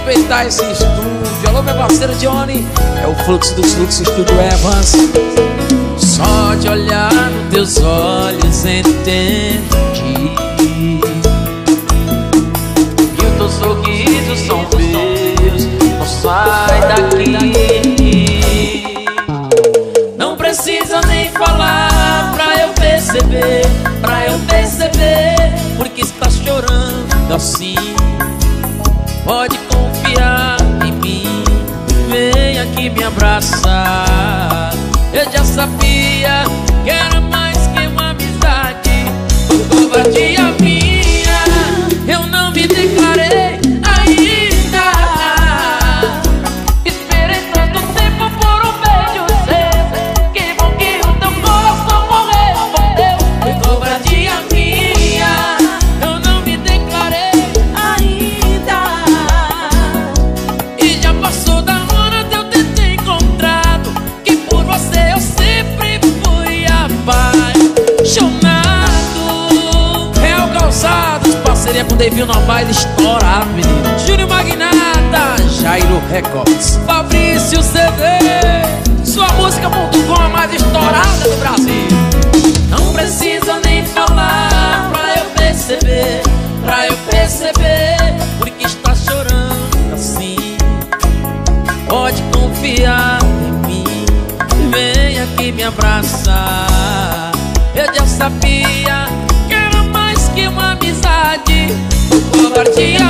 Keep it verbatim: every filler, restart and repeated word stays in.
respeitar esse estúdio. Alô, meu parceiro Johnny. É o Fluxo dos Fluxos, Estúdio Evans. Só de olhar nos teus olhos entendi que o teu sorriso são meus. Não sai daqui. Não precisa nem falar pra eu perceber, pra eu perceber, porque está chorando assim. Pode confiar em mim, vem aqui me abraçar. Eu já sabia que era mais que uma amizade. Por covardia minha, eu não me declarei ainda. Esperei tanto tempo por um beijo seu. Que bom que o teu coração correspondeu. Por covardia minha, eu não me declarei ainda. E já passou da hora de eu ter te encontrado, que por você eu sempre fui apaixonado. Real Calçados, parceria com Devinho no baile estourado, menino. Júnior Magnata, Jairo Records, Fabrício C D, sua música ponto com a mais estourada do Brasil. Não precisa nem falar pra eu perceber, pra eu perceber, porque está chorando assim. Pode confiar em mim, vem aqui me abraçar. Eu já sabia que era mais que uma amizade. Por covardia